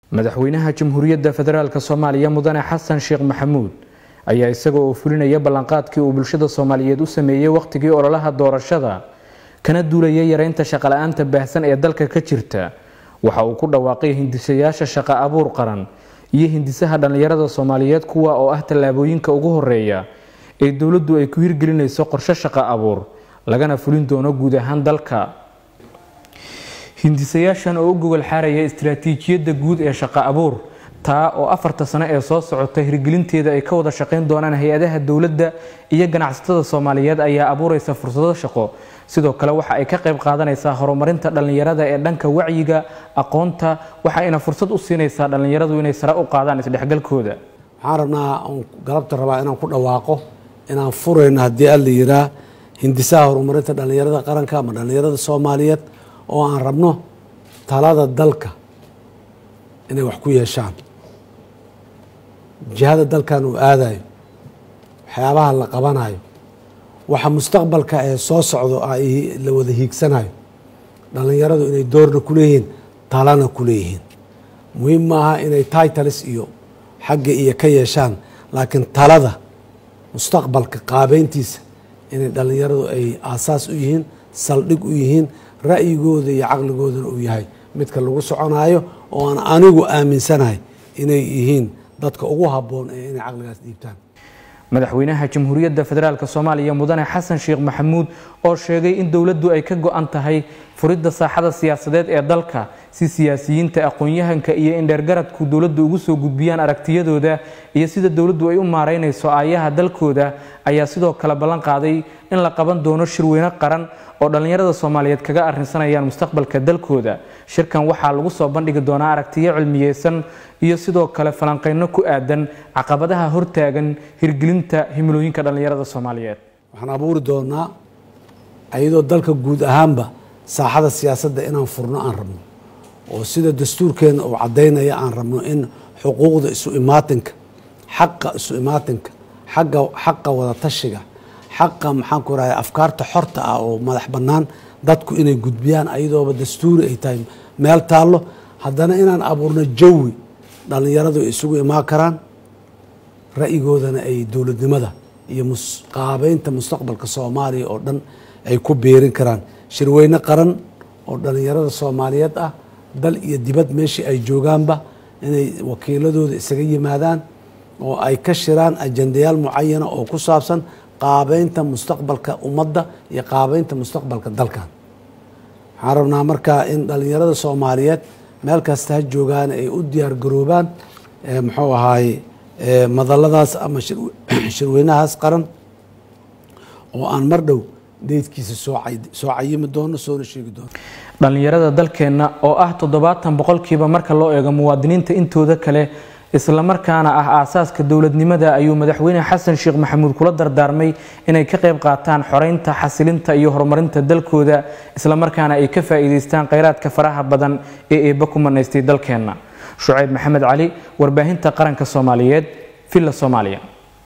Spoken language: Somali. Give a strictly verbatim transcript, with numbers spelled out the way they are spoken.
madaxweynaha jamhuuriyadda federaalka Soomaaliya mudane Xasan Sheekh Maxamuud ayaa isagoo oo fulinaya ballanqaadkii uu bulshada Soomaaliyeed u sameeyay waqtigii ololaha doorashada kana duulayay yareynta shaqo la'aanta baahsan ee dalka ka jirta waxa uu ku dhawaaqay hindisayaasha shaqo abuur qaran iyo hindisaha dhalinyarada Soomaaliyeed kuwa oo ah talaabooyinka ugu horeeya ee dawladdu ay ku hirgelinayso qorshe shaqo abuur lagana fulin doono guud ahaan dalka hindisayaashan oo gogol xaaraya istiraatiijiyadda guud ee shaqo abuur taa oo afarta sano ee soo socotay hirgelinteeda ay ka wada shaqeyn doonaan hay'adaha dawladda iyo ganacsatada Soomaaliyeed ayaa abuuraysa fursado shaqo sidoo kale waxa ay ka qayb qaadanaysaa horumarinta dhalinyarada ee dhanka wacyiga aqoonta waxa ayna fursad u siinaysaa dhalinyaradu inay sare u qaadaan isdhexgalkooda waxaan rabnaa galabta rabaa inaan ku dhawaaqo inaan furayno haddii aan la yiraa hindisaha horumarinta dhalinyarada qaranka ama dhalinyarada Soomaaliyeed oo aan rabno talada dalka inay wax ku yeeshaan jihada dalkan uu aadayo waxyaabaha la qabanayo waxa mustaqbalka ee soo socdo ay la wada hiigsanayo dhalinyaradu inay doorna ku leeyihiin talana ku leeyihiin muhiim maaha inay titles iyo xagga iyo ka yeeshaan laakiin talada mustaqbalka qaabeyntiisa inay dhalinyaradu ay aasaas u yihiin saldhig u yihiin ra'yigooda iyo caqligoodana uu yahay midka lagu soconayo oo aan anigu aaminsanahay inay yihiin dadka ugu habboon ee inay caqligaas dhiibtaan madaxweynaha jamhuuriyadda federaalka Soomaaliya mudane Xasan Sheekh Maxamuud oo sheegay in dawladdu ay ka go'an tahay furidda saaxada siyaasadeed ee dalka si siyaasiyiinta aqoon-yahanka iyo indhergaradku dawladdu ugu soo gudbiyaan aragtiyadooda iyo sida dawladdu ay u maareynayso aayaha dalkooda ayaa sidoo kale ballan qaaday in la qaban doono shirweyne qaran oo dhalinyarada Soomaaliyeed kaga arrinsanayaan mustaqbalka dalkooda shirkan waxaa lagu soo bandhigi doonaa aragtiyo cilmiyeysan iyo sidoo kale falanqeyno ku aadan caqabadaha hortaagan hirgelinta himilooyinka dhalinyarada Soomaaliyeed waxaan abuuri doonaa ayadoo dalka guud ahaanba saaxada siyaasadda inaan furno aan rabno oo sida dastuurkeena uu cadeynaya aan rabno in xuquuqda isu imaatinka xaqa isu imaatinka xaqa xaqa wada tashiga xaqa maxaan ku raay afkaarta xorta ah oo madax bannaan dadku inay gudbiyaan ayadoo dastuuri ay tahay meel taalo haddana inaan abuurno jawi dhalinyaradu isugu imaan karaan ra'yigoodana ay dawladnimada iyo qaabeynta mustaqbalka Soomaaliya oo dhan ay ku beerin karaan shirweyne qaran oo dhalinyarada Soomaaliyeed ah dal iyo dibad meeshii ay joogaanba inay wakiiladooda isaga yimaadaan oo ay ka shiraan ajandayaal mucayyana oo ku saabsan qaabeynta mustaqbalka ummadda iyo qaabeynta mustaqbalka dalkan waxaan rabnaa markaa in dhalinyarada Soomaaliyeed meel kasta ha joogaan ay u diyaar garoobaan muxuu ahaay madalladaas ama shirweynahaas qaran oo aan mar dhow deedkiisa soo soo cayimi doono soo sheegi doono dhalinyarada dalkeena oo ah toddobaatan boqolkiiba marka loo eego muwaadiniinta intooda kale isla markaana ah aasaaska dawladnimada ayuu madaxweyne Xasan Sheekh Maxamuud kula dardaarmay inay ka qayb qaataan xoreynta xasilinta iyo horumarinta dalkooda isla markaana ay ka faa'iideystaan kheyraadka faraha badan ee eeba ku manaystay dalkeena Shucayb Maxamed Cali warbaahinta qaranka Soomaaliyeed Villa Soomaaliya.